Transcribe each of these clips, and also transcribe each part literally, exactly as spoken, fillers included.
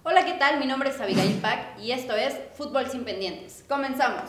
Hola, ¿qué tal? Mi nombre es Abigail Pack y esto es Fútbol Sin Pendientes. ¡Comenzamos!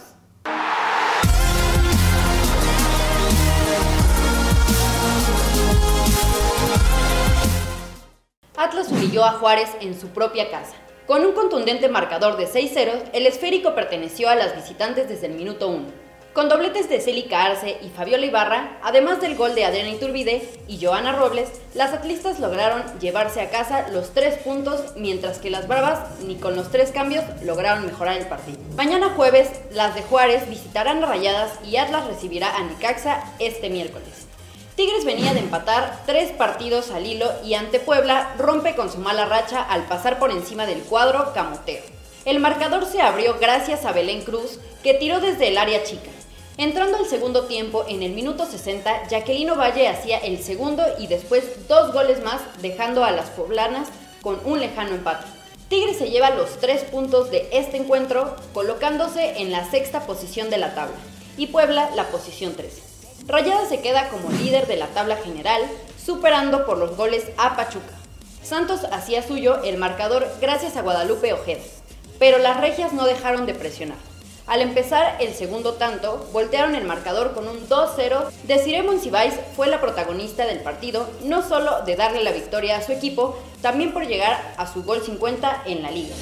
Atlas humilló a Juárez en su propia casa. Con un contundente marcador de seis cero, el esférico perteneció a las visitantes desde el minuto uno. Con dobletes de Célica Arce y Fabiola Ibarra, además del gol de Adriana Iturbide y Johanna Robles, las atlistas lograron llevarse a casa los tres puntos, mientras que las bravas, ni con los tres cambios, lograron mejorar el partido. Mañana jueves, las de Juárez visitarán a Rayadas y Atlas recibirá a Necaxa este miércoles. Tigres venía de empatar tres partidos al hilo y ante Puebla rompe con su mala racha al pasar por encima del cuadro camotero. El marcador se abrió gracias a Belén Cruz, que tiró desde el área chica. Entrando al segundo tiempo, en el minuto sesenta, Jacqueline Ovalle hacía el segundo y después dos goles más, dejando a las poblanas con un lejano empate. Tigres se lleva los tres puntos de este encuentro, colocándose en la sexta posición de la tabla, y Puebla la posición trece. Rayadas se queda como líder de la tabla general, superando por los goles a Pachuca. Santos hacía suyo el marcador gracias a Guadalupe Ojeda, pero las regias no dejaron de presionar. Al empezar el segundo tanto, voltearon el marcador con un dos cero. Desiree Monsiváis fue la protagonista del partido, no solo de darle la victoria a su equipo, también por llegar a su gol cincuenta en la liga.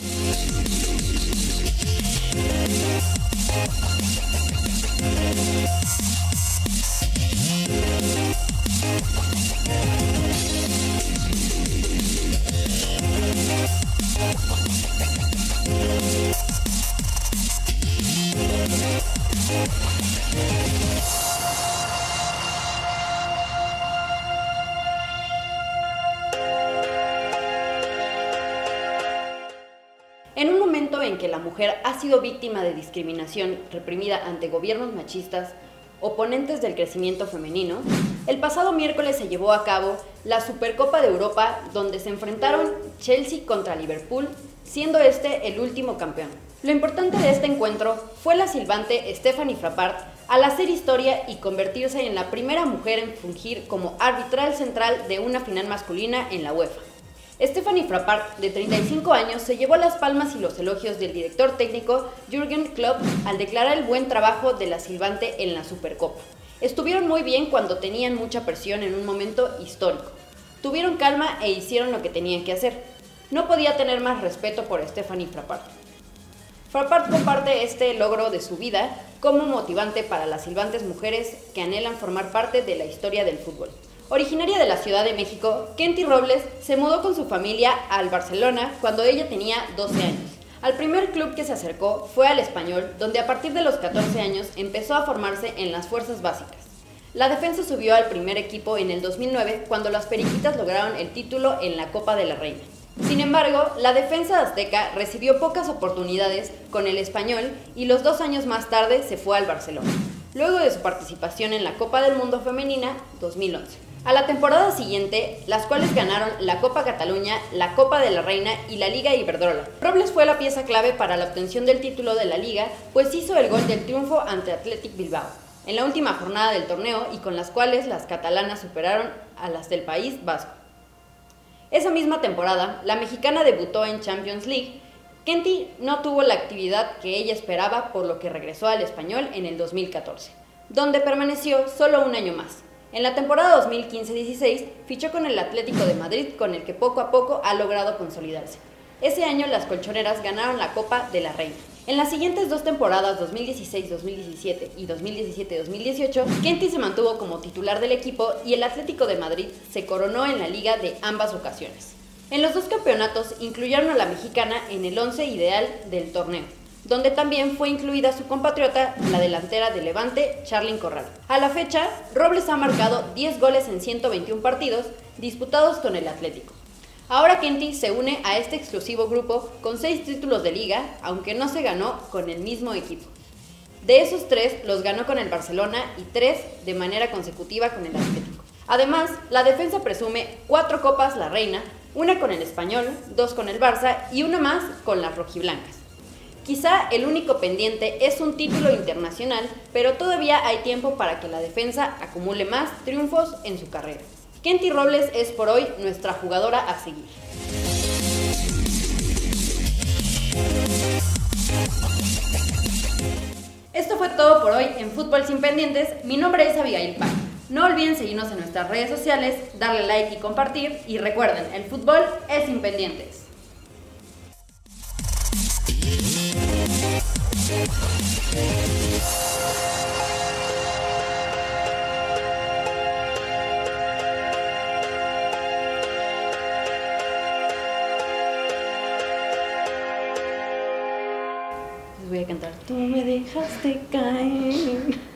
En un momento en que la mujer ha sido víctima de discriminación reprimida ante gobiernos machistas, oponentes del crecimiento femenino, el pasado miércoles se llevó a cabo la Supercopa de Europa, donde se enfrentaron Chelsea contra Liverpool, siendo este el último campeón. Lo importante de este encuentro fue la silbante Stephanie Frappart al hacer historia y convertirse en la primera mujer en fungir como arbitral central de una final masculina en la UEFA. Stephanie Frappart, de treinta y cinco años, se llevó las palmas y los elogios del director técnico Jürgen Klopp al declarar el buen trabajo de la silbante en la Supercopa. Estuvieron muy bien cuando tenían mucha presión en un momento histórico. Tuvieron calma e hicieron lo que tenían que hacer. No podía tener más respeto por Stephanie Frappart. Frappart comparte este logro de su vida como motivante para las silbantes mujeres que anhelan formar parte de la historia del fútbol. Originaria de la Ciudad de México, Kenty Robles se mudó con su familia al Barcelona cuando ella tenía doce años. Al primer club que se acercó fue al Español, donde a partir de los catorce años empezó a formarse en las fuerzas básicas. La defensa subió al primer equipo en el dos mil nueve cuando las Periquitas lograron el título en la Copa de la Reina. Sin embargo, la defensa azteca recibió pocas oportunidades con el Español y los dos años más tarde se fue al Barcelona, luego de su participación en la Copa del Mundo Femenina dos mil once. A la temporada siguiente, las cuales ganaron la Copa Cataluña, la Copa de la Reina y la Liga Iberdrola. Robles fue la pieza clave para la obtención del título de la Liga, pues hizo el gol del triunfo ante Athletic Bilbao en la última jornada del torneo y con las cuales las catalanas superaron a las del País Vasco. Esa misma temporada, la mexicana debutó en Champions League. Kenty no tuvo la actividad que ella esperaba, por lo que regresó al Español en el dos mil catorce, donde permaneció solo un año más. En la temporada dos mil quince dieciséis fichó con el Atlético de Madrid, con el que poco a poco ha logrado consolidarse. Ese año las colchoneras ganaron la Copa de la Reina. En las siguientes dos temporadas, dos mil dieciséis dos mil diecisiete y dos mil diecisiete dos mil dieciocho, Kenty se mantuvo como titular del equipo y el Atlético de Madrid se coronó en la liga de ambas ocasiones. En los dos campeonatos incluyeron a la mexicana en el once ideal del torneo, donde también fue incluida su compatriota, la delantera de Levante, Charlyn Corral. A la fecha, Robles ha marcado diez goles en ciento veintiún partidos disputados con el Atlético. Ahora Kenty se une a este exclusivo grupo con seis títulos de liga, aunque no se ganó con el mismo equipo. De esos tres, los ganó con el Barcelona y tres de manera consecutiva con el Atlético. Además, la defensa presume cuatro Copas La Reina, una con el Español, dos con el Barça y una más con las rojiblancas. Quizá el único pendiente es un título internacional, pero todavía hay tiempo para que la defensa acumule más triunfos en su carrera. Kenty Robles es por hoy nuestra jugadora a seguir. todo por hoy en Fútbol Sin Pendientes. Mi nombre es Abigail Paz. No olviden seguirnos en nuestras redes sociales, darle like y compartir. Y recuerden, el fútbol es sin pendientes. Les voy a cantar. Tú me dejaste caer.